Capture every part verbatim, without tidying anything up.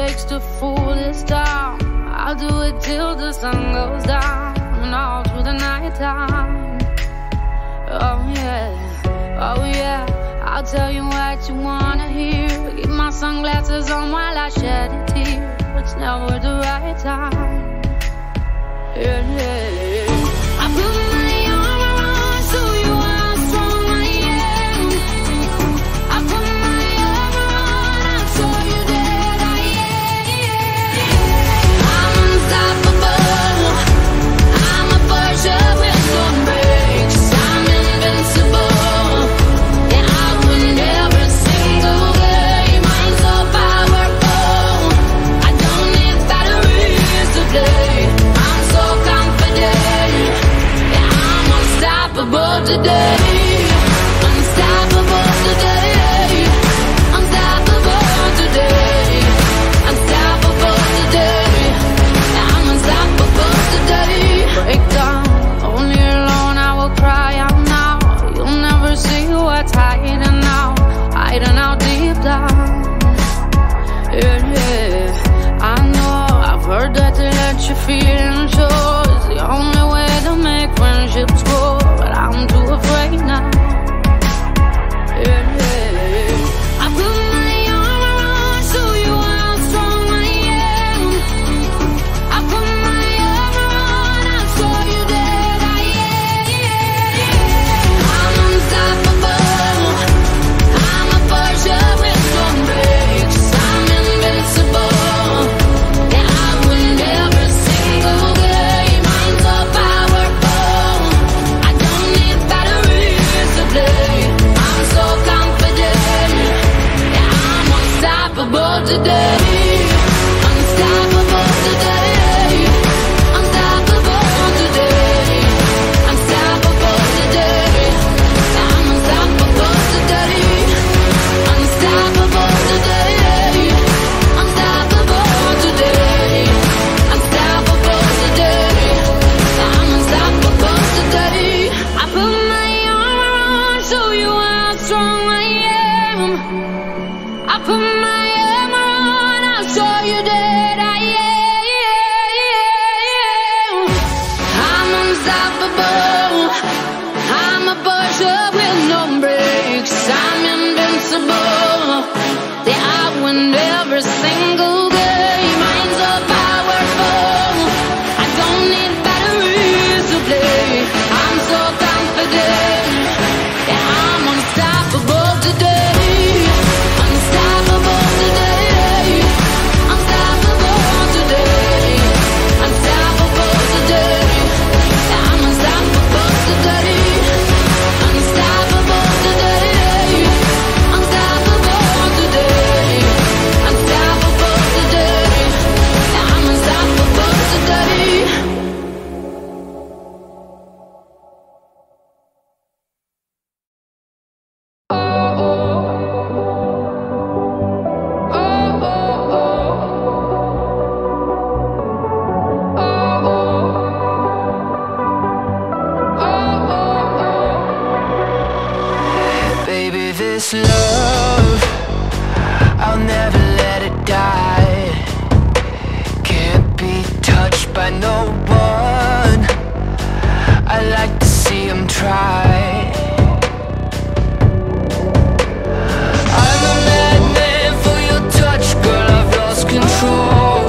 takes to fool this town. I'll do it till the sun goes down and all through the night time. Oh yeah, oh yeah, I'll tell you what you wanna hear. Keep my sunglasses on while I shed a tear. It's never the right time. Yeah, yeah, yeah. I put my arm around so you how strong I am. I put my arm around and show you that I am. I'm unstoppable. I'm a Porsche with no brakes. I'm invincible. Yeah, I win every single game. I'm so powerful. I don't need batteries to play. I'm so confident. Yeah, I'm unstoppable today. Unstoppable today. Unstoppable today. Unstoppable today. Yeah, I'm unstoppable today. Break down, only alone I will cry out now. You'll never see what's hiding out, hiding out deep down. Yeah, yeah, I know, I've heard that to let you feel and show is the only way to make friendships grow, but I'm too afraid now. Yeah, yeah, I put my arm around so you how strong I am. I put my arm around and show you that I am. I'm unstoppable. I'm a Porsche with no brakes. I'm invincible. Yeah, I win every single game. I'm so powerful. I don't need batteries to play. I'm so confident. Yeah, I'm unstoppable today. Unstoppable today. Unstoppable today. Unstoppable today. Yeah, I'm unstoppable today. Unstoppable today. Unstoppable today. Unstoppable today. Yeah, I'm unstoppable today. I put my arm around, show you how strong I am. I put my arm around, I'll show you that I am. I'm unstoppable. I'm a Porsche with no brakes. I'm invincible. Yeah, I win every single game. I'm so powerful. I don't need batteries to play. I'm so confident. Yeah, I'm unstoppable today. Unstoppable today. Unstoppable today. Unstoppable today. Yeah, I'm unstoppable today. Unstoppable today. Unstoppable today. Unstoppable today. Yeah, I'm unstoppable today. Baby, this love, I'll never let it die. Can't be touched by no one. I like to see him try. I'm a madman for your touch, girl, I've lost control.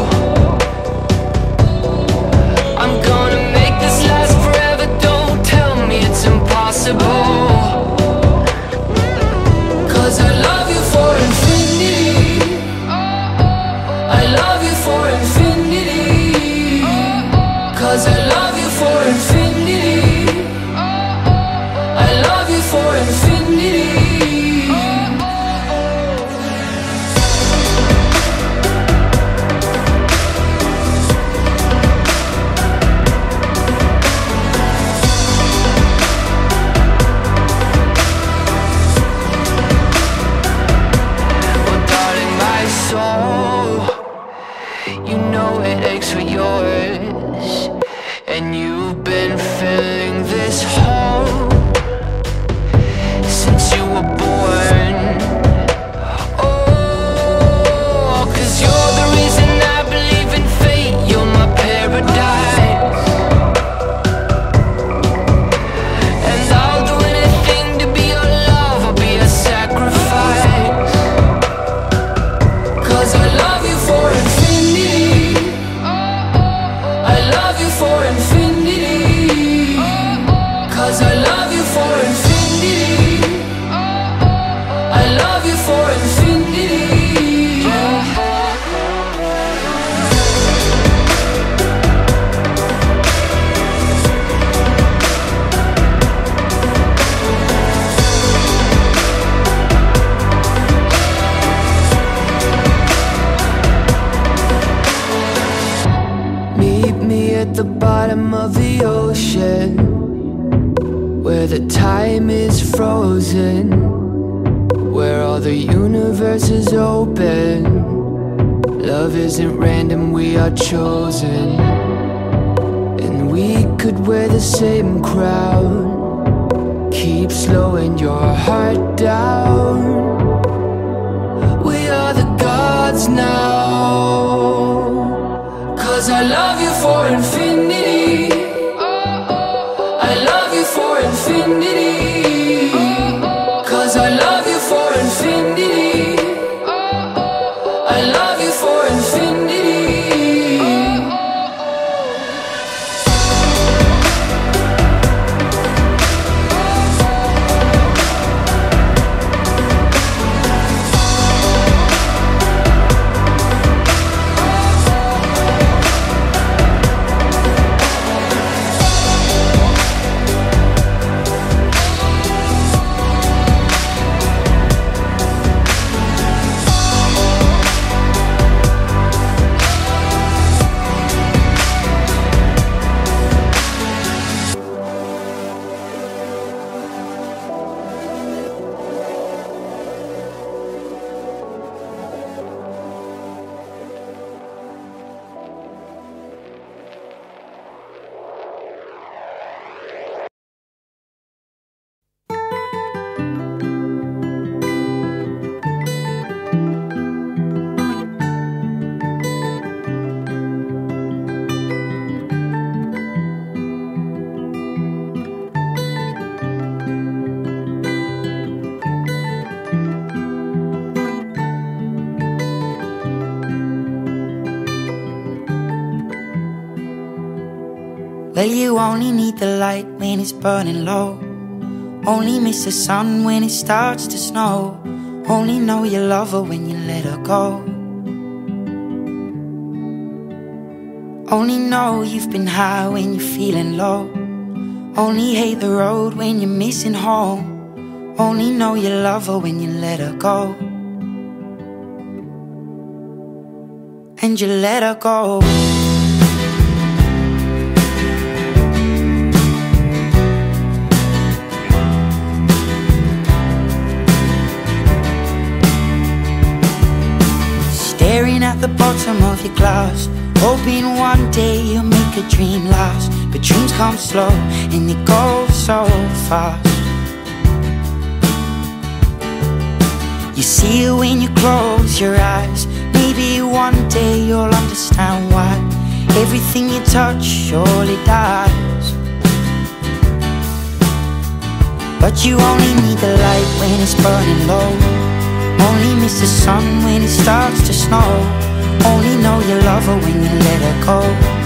I'm gonna make this last forever, don't tell me it's impossible. Cause I love you for infinity. I love you for infinity. Cause I love you for infinity. I love you for infinity. Well, darling, my soul, you know it aches for yours. And you've been filling this hole since you were born. Oh, cause you're the reason at the bottom of the ocean, where the time is frozen, where all the universe is open. Love isn't random, we are chosen. And we could wear the same crown, keep slowing your heart down. We are the gods now, 'cause I love you for infinity. I love you for infinity. 'Cause I love you for infinity. I love you for infinity. Well, you only need the light when it's burning low. Only miss the sun when it starts to snow. Only know you love her when you let her go. Only know you've been high when you're feeling low. Only hate the road when you're missing home. Only know you love her when you let her go. And you let her go. Staring at the bottom of your glass, hoping one day you'll make a dream last. But dreams come slow and they go so fast. You see it when you close your eyes. Maybe one day you'll understand why everything you touch surely dies. But you only need the light when it's burning low. Only miss the sun when it starts to snow. Only know you love her when you let her go.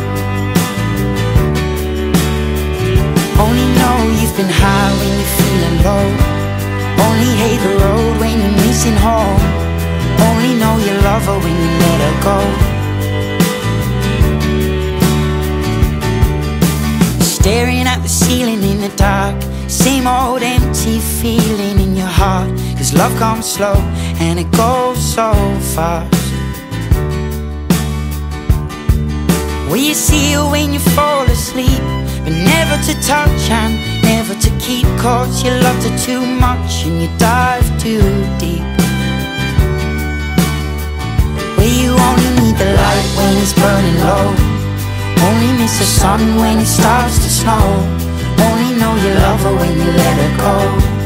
Only know you've been high when you're feeling low. Only hate the road when you're missing home. Only know you love her when you let her go. Staring at the ceiling in the dark, same old empty feeling in your heart. 'Cause love comes slow and it goes so fast. Well, you see her when you fall asleep, but never to touch and never to keep. 'Cause you loved her too much and you dive too deep. Well, you only need the light when it's burning low. Only miss the sun when it starts to snow. Only know you love her when you let her go.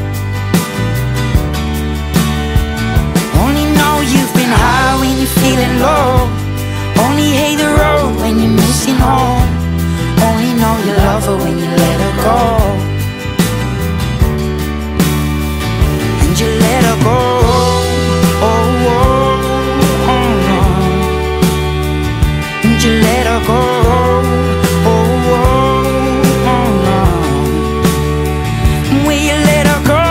Only know you've been high when you're feeling low. Only hate the road when you're missing home. Only know you love her when you let her go. And you let her go. Oh, oh, oh, oh. And you let her go. Oh, oh, oh, oh. Will you let her go?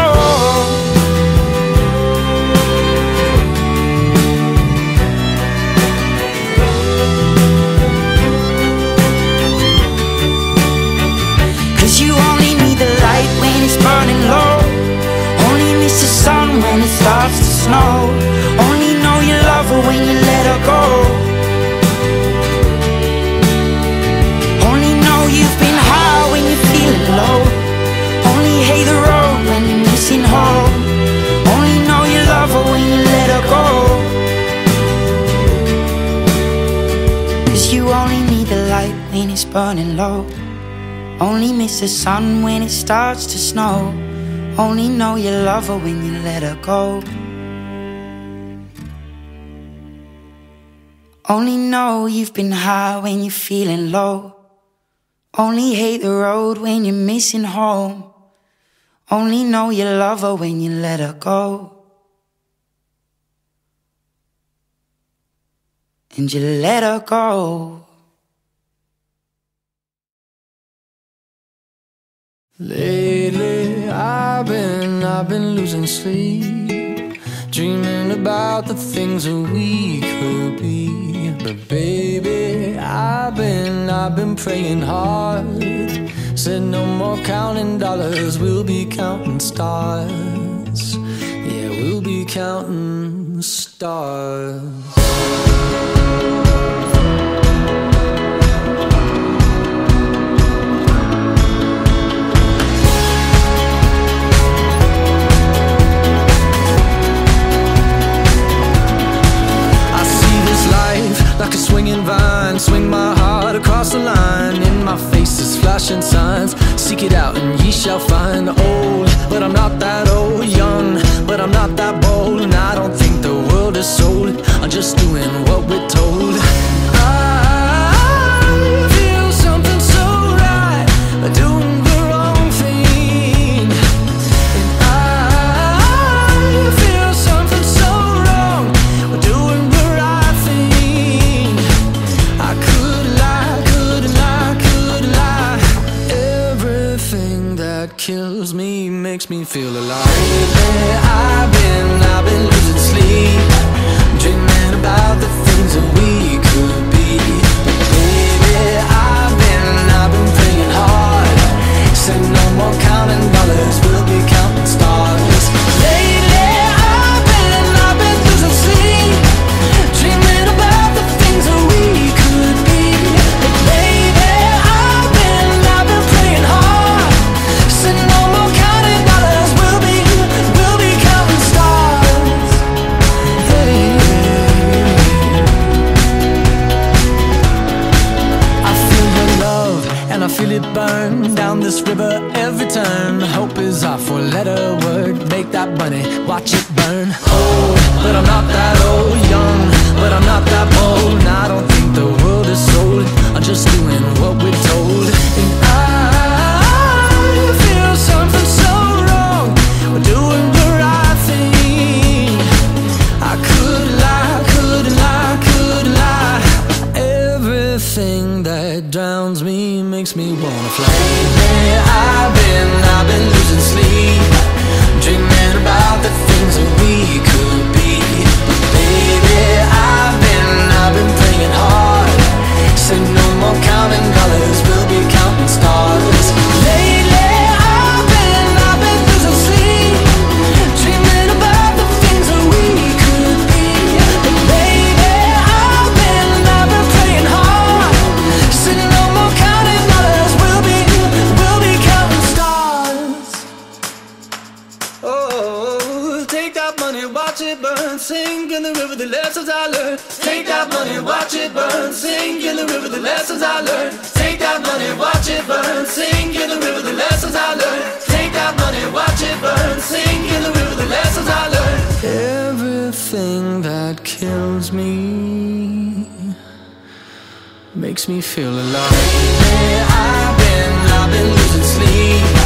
You only need the light when it's burning low. Only miss the sun when it starts to snow. Only know you love her when you let her go. Only You only need the light when it's burning low. Only miss the sun when it starts to snow. Only know you love her when you let her go. Only know you've been high when you're feeling low. Only hate the road when you're missing home. Only know you love her when you let her go. And you let her go. Lately I've been, I've been losing sleep, dreaming about the things that we could be. But baby, I've been, I've been praying hard. Said no more counting dollars, we'll be counting stars. Yeah, we'll be counting stars. Like a swinging vine, swing my heart across the line. In my face is flashing signs. Seek it out and ye shall find. Old, but I'm not that old. Young, but I'm not that bold. And I don't think the world is sold. I'm just doing what we're told. I feel something so right, doing the wrong thing. And I feel something so wrong, doing the right thing. I could lie, could lie, could lie. Everything that kills me makes me feel alive. Lately I've been, I've been losing sleep, dreaming about the things that we could be. But baby, I've been, I've been praying hard. Said no more counting dollars, we'll be counting stars. Lately I've been, I've been losing sleep, dreaming about the things that we could be. But baby, I've been, I've been praying hard. Said no more counting dollars, we'll be, we'll be counting stars. Hey. I feel your love and I feel it burn down this river every turn. Hope is our four-letter word. Make that money, watch it burn. Old, but I'm not that old. Young, but I'm not that bold. And I don't think the world is sold. I'm just doing what we're told. And I feel something so wrong, we're doing the right thing. I could lie, could lie, could lie. Everything that drowns me makes me wanna fly. Lately I've been, I've been losing sleep, dreaming about the things that we could be. But baby, I've been, I've been praying hard. Said no more counting dollars, we'll be counting stars. Lately I've been, I've been losing sleep, dreaming about the things that we could be. But baby, I've been, I've been praying hard. Said no more counting dollars, we'll be, we'll be counting stars. Oh, take that money, watch it burn, sink in the river, the lessons I learned. Take that money, watch it burn, sink in the river, the lessons I learned. Take that money, watch it burn, sink in the river, the lessons I learned. Take that money, watch it burn, sink in the river, the lessons I learned. Everything that kills me makes me feel alive. Lately I've been, I've been losing sleep,